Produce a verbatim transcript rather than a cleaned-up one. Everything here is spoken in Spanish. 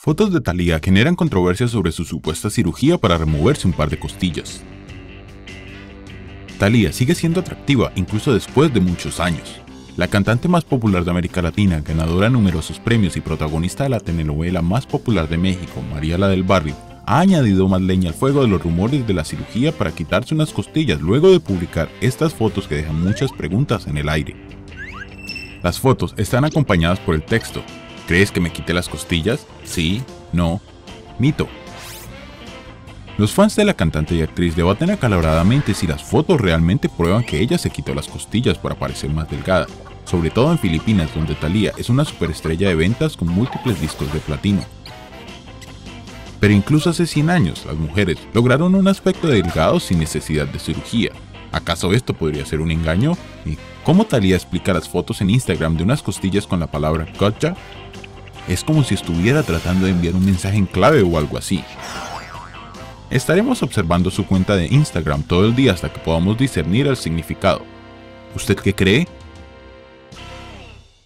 Fotos de Thalía generan controversia sobre su supuesta cirugía para removerse un par de costillas. Thalía sigue siendo atractiva incluso después de muchos años. La cantante más popular de América Latina, ganadora de numerosos premios y protagonista de la telenovela más popular de México, María la del Barrio, ha añadido más leña al fuego de los rumores de la cirugía para quitarse unas costillas luego de publicar estas fotos que dejan muchas preguntas en el aire. Las fotos están acompañadas por el texto: ¿crees que me quité las costillas? Sí, no, mito. Los fans de la cantante y actriz debaten acaloradamente si las fotos realmente prueban que ella se quitó las costillas para parecer más delgada, sobre todo en Filipinas, donde Thalía es una superestrella de ventas con múltiples discos de platino. Pero incluso hace cien años, las mujeres lograron un aspecto delgado sin necesidad de cirugía. ¿Acaso esto podría ser un engaño? ¿Y cómo Thalía explica las fotos en Instagram de unas costillas con la palabra gotcha? Es como si estuviera tratando de enviar un mensaje en clave o algo así. Estaremos observando su cuenta de Instagram todo el día hasta que podamos discernir el significado. ¿Usted qué cree?